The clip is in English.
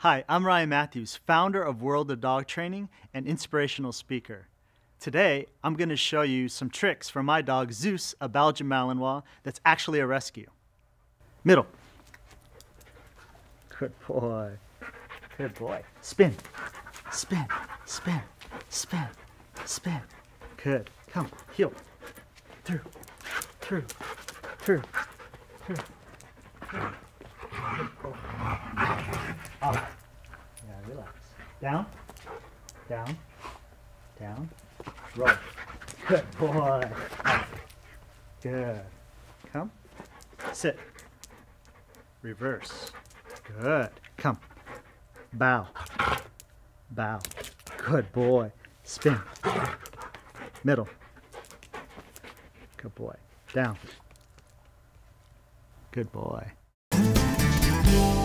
Hi, I'm Ryan Matthews, founder of World of Dog Training and inspirational speaker. Today, I'm going to show you some tricks for my dog Zeus, a Belgian Malinois that's actually a rescue. Middle. Good boy. Good boy. Spin. Spin. Spin. Spin. Spin. Good. Come. Heel. Through. Through. Through. Through. Up. Yeah, relax. Down. Down. Down. Roll. Good boy. Up. Good. Come. Sit. Reverse. Good. Come. Bow. Bow. Good boy. Spin. Middle. Good boy. Down. Good boy.